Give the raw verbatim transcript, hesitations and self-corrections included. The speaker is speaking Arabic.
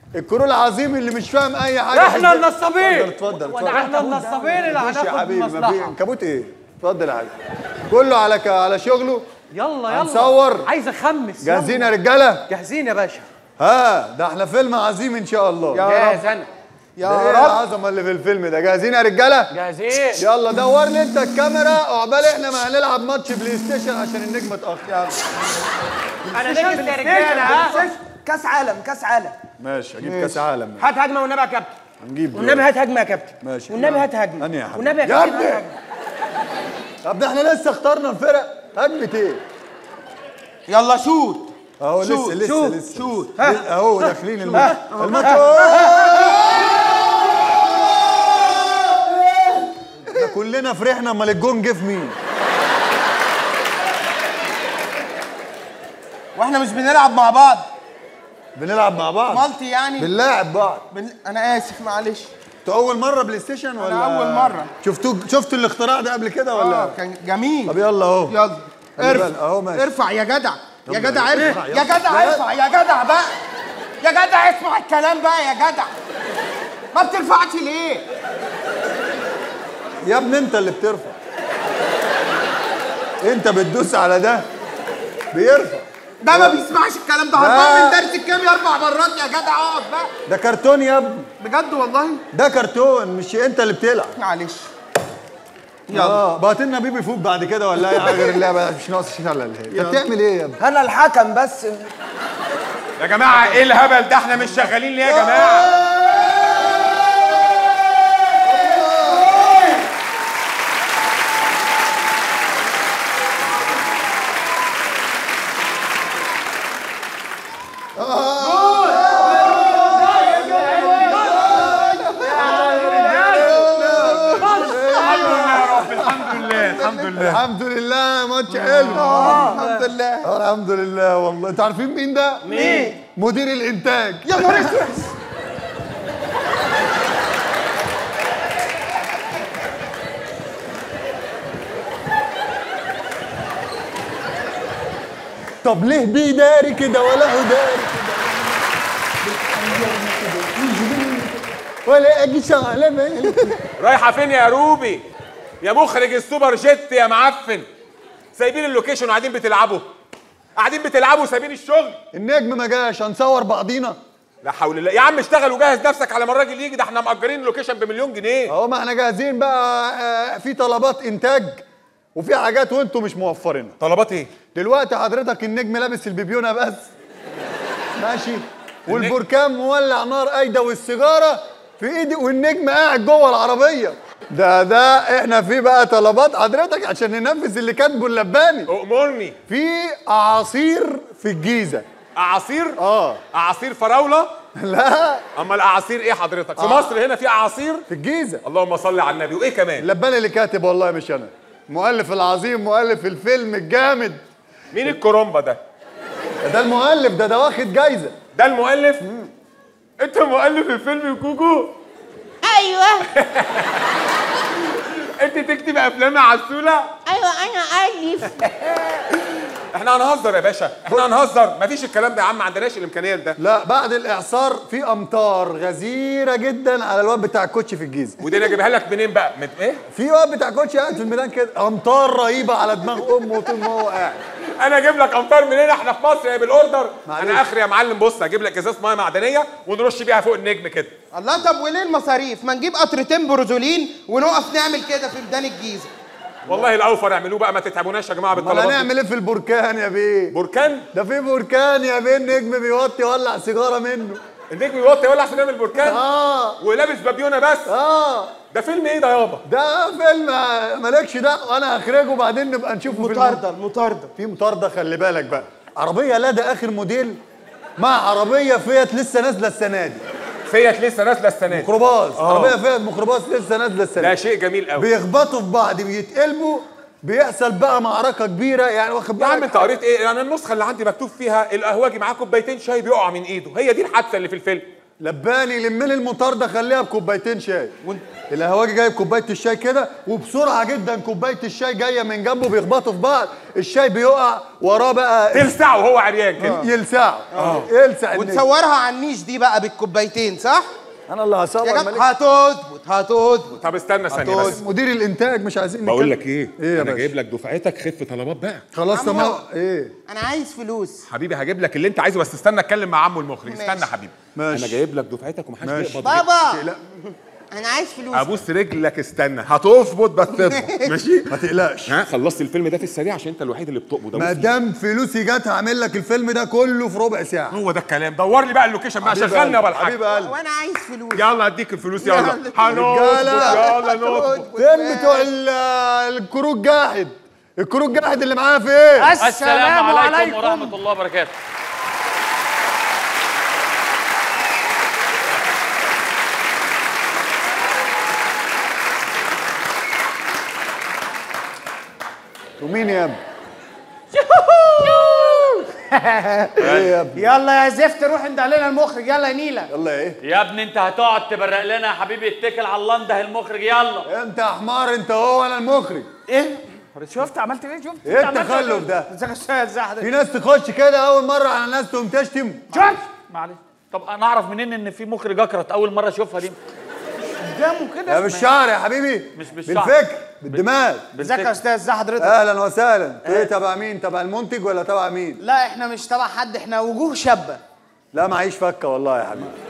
الكرو العظيم اللي مش فاهم اي حاجه. احنا النصابين. اتفضل اتفضل. احنا النصابين اللي هناخد يا حبيبي المصلحه. ما في كابوت ايه؟ اتفضل يا حبيبي. كله على ك... على شغله. يلا يلا هنصور. عايز اخمس. جاهزين يا رجاله؟ جاهزين يا باشا. ها ده احنا فيلم عظيم ان شاء الله. جاهز انا. يا رب. ايه العظمه اللي في الفيلم ده؟ جاهزين يا رجاله؟ جاهزين. يلا دور لي انت الكاميرا عقبال احنا ما هنلعب ماتش بلاي ستيشن عشان النجم اتاخر. يلا انا نجم يا رجاله. ها كاس عالم كاس عالم. ماشي اجيب كاس عالم. هات هجمه والنبي يا كابتن. هنجيب والنبي هات هجمه يا كابتن. ماشي والنبي هات هجمه. أنهي يا حبيبي؟ والنبي يا يا كابتن. ابني طب ده احنا لسه اخترنا الفرق. هجمه ايه؟ يلا شوت. اهو لسه شوت. لسه شوت. لسه شوت. اهو داخلين الماتش. الماتش احنا كلنا فرحنا امال الجون جه في مين؟ واحنا مش بنلعب مع بعض. بنلعب مع بعض. مالتي يعني. بنلاعب بعض. بن... انا اسف معلش. انتوا اول مره بلاي ستيشن ولا؟ انا اول مره. شفتوا شفتوا الاختراع ده قبل كده ولا؟ اه كان جميل. طب يلا اهو. يلا ارفع اهو ماشي. ارفع يا جدع يا جدع ارفع يلا. يا جدع ارفع يا جدع بقى يا جدع اسمع الكلام بقى يا جدع ما بترفعش ليه؟ يا ابني انت اللي بترفع. انت بتدوس على ده بيرفع. ده ما بيسمعش الكلام ده. هربان من درس الكيمياء اربع مرات يا جدع. اقعد بقى. ده كرتون يا ابني. بجد والله. ده كرتون مش انت اللي بتلعب. معلش. يلا اه بقى لنا بيبي فوق بعد كده ولا اي حاجه غير اللعبه مش ناقص شيء على اللي انت بتعمل ايه يا ابني؟ انا الحكم بس. يا جماعه ايه الهبل ده؟ احنا مش شغالين ليه يا جماعه؟ الحمد لله ماتش حلو. الحمد لله. الحمد لله والله. انتوا عارفين مين ده؟ مين؟ مدير الانتاج. يا نهار اسود. طب ليه بيداري كده ولا هو داري كده ولا اجيش على بالي؟ رايحه فين يا روبي؟ يا مخرج السوبر جيت يا معفن، سايبين اللوكيشن وقاعدين بتلعبوا قاعدين بتلعبوا وسايبين الشغل. النجم ما جاش هنصور بعضينا. لا حول الله يا عم اشتغل وجهز نفسك على ما الراجل يجي. ده احنا مأجرين اللوكيشن بمليون جنيه. اهو ما احنا جاهزين بقى. آه، في طلبات انتاج وفي حاجات وانتوا مش موفرينها. طلبات ايه؟ دلوقتي حضرتك النجم لابس البيبيونه بس ماشي، والبركان مولع نار قايده والسيجاره في ايدي والنجم قاعد جوه العربيه. ده ده احنا في بقى طلبات حضرتك عشان ننفذ اللي كاتبه اللباني. أؤمرني. في اعاصير في الجيزه. اعاصير؟ اه اعاصير فراوله؟ لا امال اعاصير ايه حضرتك؟ في آه. مصر هنا في اعاصير؟ في الجيزه. اللهم صل على النبي. وايه كمان؟ اللباني اللي كاتب والله مش انا. مؤلف العظيم مؤلف الفيلم الجامد. مين الكرومبا ده؟ ده المؤلف ده ده واخد جايزه. ده المؤلف؟ مم. انت مؤلف الفيلم يا كوكو؟ ايوه. انت تكتب افلام يا عسوله؟ ايوه انا الف. احنا هنهزر يا باشا، احنا هنهزر. مفيش الكلام ده يا عم، ما عندناش الامكانيه ده. لا بعد الاعصار في امطار غزيره جدا على الواد بتاع الكوتش في الجيزه. ودي انا اجيبها لك منين بقى؟ من ايه؟ في واد بتاع كوتش قاعد في الميدان كده امطار رهيبه على دماغ امه طول ما هو قاعد. انا اجيب لك امطار منين؟ احنا في مصر يا بالاوردر. معلش. انا اخري يا معلم بص اجيب لك ازازه ميه معدنيه ونرش بيها فوق النجم كده. الله. طب وليه المصاريف؟ ما نجيب قطرتين بروزولين ونقف نعمل كده في ميدان الجيزه. والله الاوفر اعملوه بقى، ما تتعبوناش يا جماعه بالطلبات. امال هنعمل ايه في البركان يا بيه؟ بركان؟ ده في بركان يا بيه النجم بيوطي يولع سيجاره منه. النجم بيوطي يولع عشان يعمل بركان؟ اه ولابس بابيونه بس؟ اه ده فيلم ايه ده يابا؟ ده فيلم مالكش دعوه وانا هخرجه وبعدين نبقى نشوفه. مطارده المطارده. في مطارده خلي بالك بقى. عربيه لادا اخر موديل مع عربيه فيات لسه نازله السنه دي. فيات لسه نازله السنه دي. ميكروباص. آه. عربيه فيات ميكروباص لسه نازله السنه ده دي. شيء جميل قوي. بيخبطوا في بعض بيتقلبوا بيحصل بقى معركه كبيره يعني واخد بالك. يا عم انت قريت ايه؟ يعني النسخه اللي عندي مكتوب فيها القهوجي معاه كوبايتين شاي بيقع من ايده، هي دي الحادثه اللي في الفيلم. لباني لم لي المطار ده خليها بكوبايتين شاي. القهوجي جايب كوبايه الشاي كده وبسرعه جدا كوبايه الشاي جايه من جنبه بيخبطوا في بعض، الشاي بيقع وراه بقى تلسعه وهو عريان كده. يلسعه يلسع النجم. وتصورها على النيش دي بقى بالكوبايتين صح؟ انا اللي هصور يا مالك. جدع هتظبط هتظبط. طب استنى ثانيه بس. مدير الانتاج مش عايزين بقول نتكلم. لك ايه؟ ايه يا انا باشا؟ جايب لك دفعتك خف طلبات بقى. خلاص عمو. تمام. ايه انا عايز فلوس. حبيبي هجيب لك اللي انت عايزه بس استنى اتكلم مع عمو المخرج. ماشي. استنى حبيبي. ماشي. انا جايب لك دفعتك ومحدش ماشي. بيقبض. بابا لا انا عايز فلوس. ابوس رجلك استنى هتظبط بس تظبط ماشي. ما تقلقش. ها خلصت الفيلم ده في السريع عشان انت الوحيد اللي بتقبض. ما دام فلوسي جت هعمل لك الفيلم ده كله في ربع ساعه. هو ده الكلام. دور لي بقى اللوكيشن بقى. حبيب شغلنا قلبي، ولا حاجه. حبيب قلبي. وانا عايز فلوس. يلا اديك الفلوس يلا. يلا. هنظبط رجالة. يلا نظبط. فين بتوع ال- الكروت جاحد؟ الكروت جاحد اللي معايا فين؟ السلام عليكم ورحمة الله وبركاته. ومين يا ابني؟ ايه يا ابني؟ يلا يا زفت روح انت علينا المخرج. يلا يا نيلة. يلا ايه؟ يا ابني انت هتقعد تبرق لنا يا حبيبي. اتكل على الله انده المخرج يلا. انت يا حمار انت هو انا المخرج. ايه شفت عملت ايه؟ شفت ايه انت عملت التخلف ده؟ ازيك يا استاذ حضرتك؟ في ناس تخش كده اول مره على ناس تقوم تشتم. شفت معلش. طب انا اعرف منين ان في مخرج اكرت؟ اول مرة اشوفها دي. قدامه كده. لا بالشعر يا حبيبي. مش بالشعر. بالفكر بالدماغ. ازيك يا استاذ ازي حضرتك؟ اهلا وسهلا. انتوا ايه تبع مين؟ تبع المنتج ولا تبع مين؟ لا احنا مش تبع حد، احنا وجوه شابه. لا معيش فكه والله يا حبيبي.